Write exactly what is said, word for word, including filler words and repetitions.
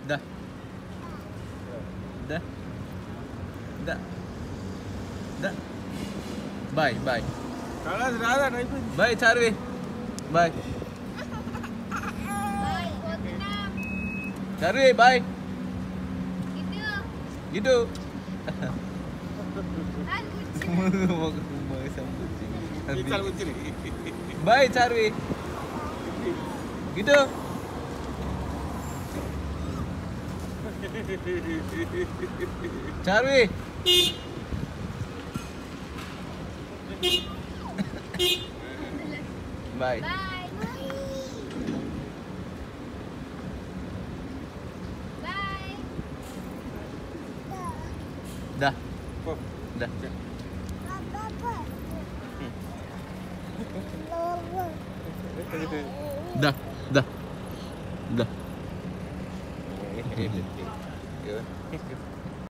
Dah. Dah. Dah. Dah. Bye, bye. Kalah dah dah itu. Bye Charwi. Bye. Bye, Vietnam. Charwi, bye. Gitu. Gitu. Kan kucing. Mau ke rumah sama kucing. Ikan kucing. Bye Charwi. Gitu. Charwi. Bye. Bye. Bye. Dah. Oh, Dah. Dah. Dah. Dah. Ya.